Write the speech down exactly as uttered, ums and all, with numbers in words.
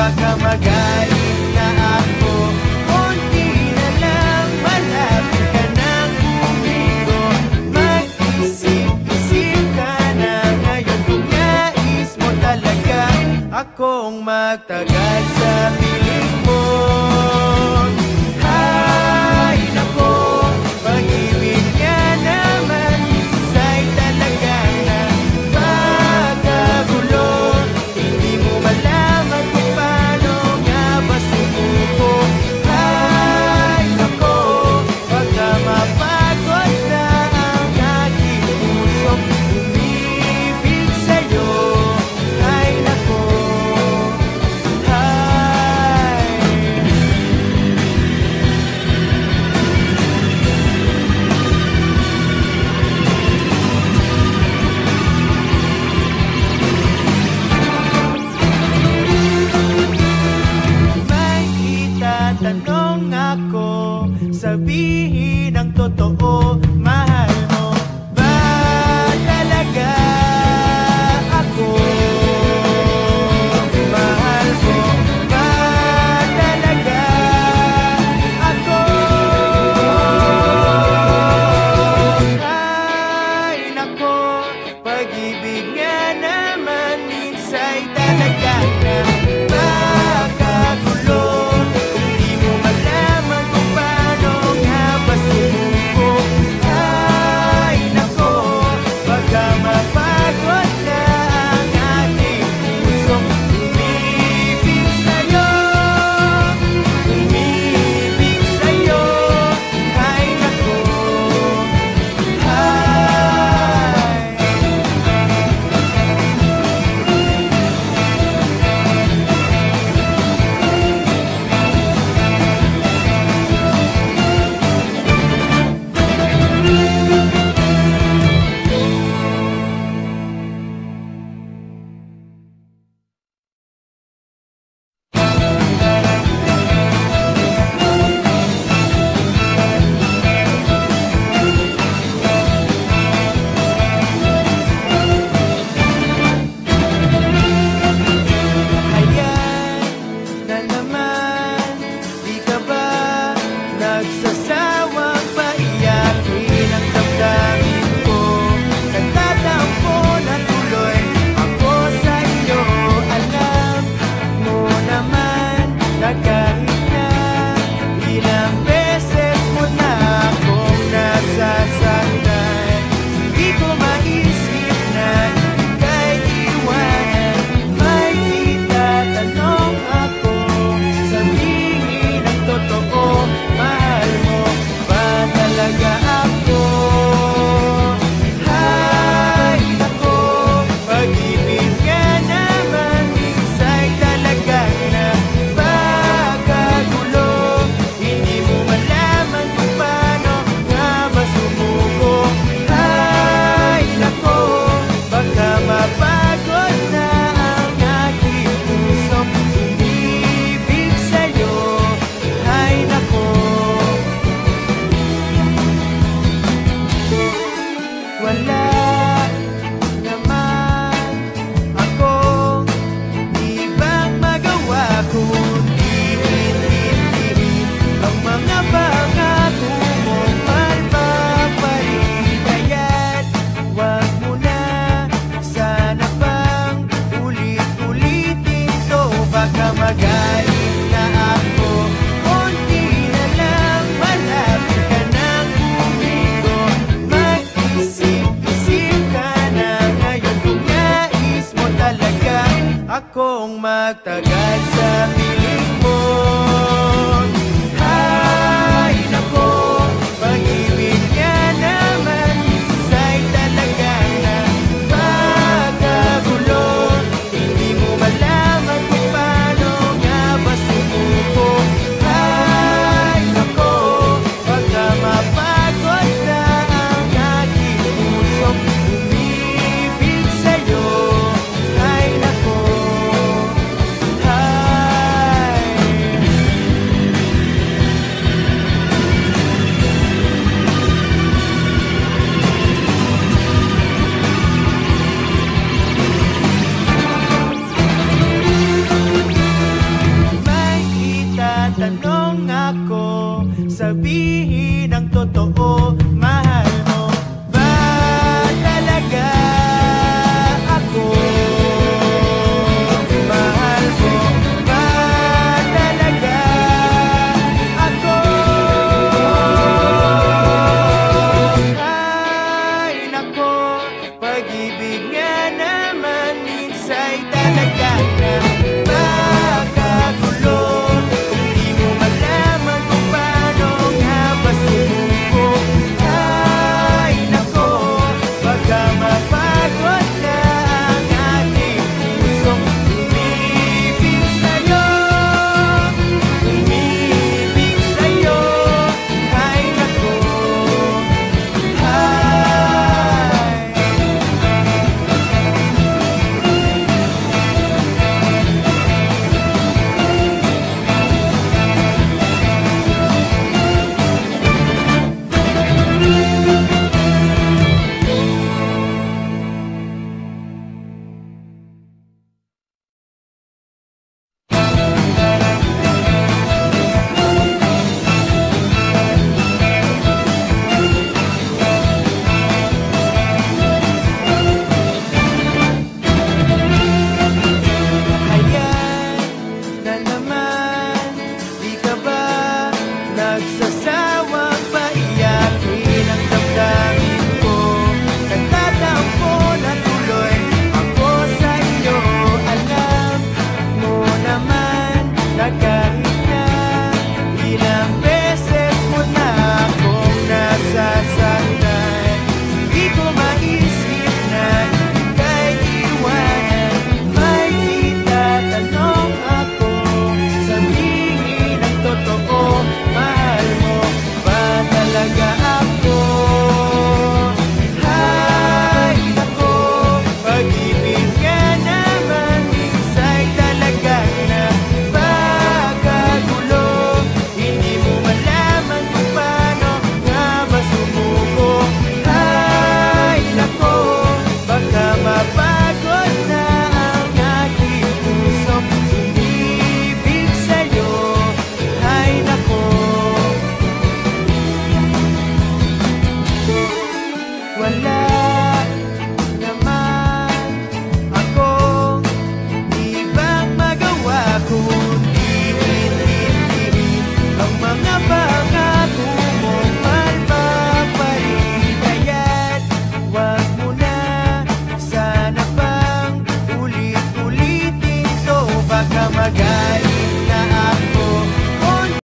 baka magalit na ako. Konti na lang, malapit ka nang umigo. Mag-isip-isip ka na ngayon kung nais mo talaga akong magtagal sa piling mo. Ay nako, pag-ibig nga naman minsan talaga na pagkagulo. Hindi mo malaman kung paano nga ba sumuko. Ay nako, baka mapagod na ang aking pusong umibig sa'yo. Ay nako, may itatanong ako, sabihin ang totoo. Mahal mo ba talaga ako? Mahal mo ba talaga ako? Ay nako, pag-ibig nga naman minsa'y talaga na makagulo. Hindi mo malaman kung paano nga ba sumuko. Ay nako, baka mapagod na ang ating pusong umibig sa'yo. Umibig sa'yo. Ay nako, ayan na naman. Di ka ba nagsasawang paiyakin ang damdamin ko? Nagtatampo na tuloy ako sa iyo. Alam mo naman na kahit na ilang beses mo na akong nasasaktan, hindi ko maisip na ika'y iwanan. May itatanong ako, sabihin ang totoo. Mahal mo ba talaga ako? Ay nako, pag-ibig nga naman minsa'y talaga na pagkagulo. Hindi mo malaman kung paano nga ba sumuko. Ay nako, baka mapagod na ang aking pusong umibig sa'yo. Ay nako, wala naman akong ibang magawa kundi intindihin ang mga pangako mong malbag pa rin. Kaya't wag mo na sana pang ulit-ulitin to. Baka magalit na ako. Konti na lang, malapit ka nang umigo. Mag-isip-isip ka na ngayon kung nais mo talaga akong magtagal sa piling mo. Ay nako, pag-ibig nga naman minsa'y talaga na pagkagulo. Hindi mo malaman kung paano nga ba sumuko. Ay nako, baka mapagod na ang aking pusong umibig sa'yo. Ay nako, ay sabihin ang totoo.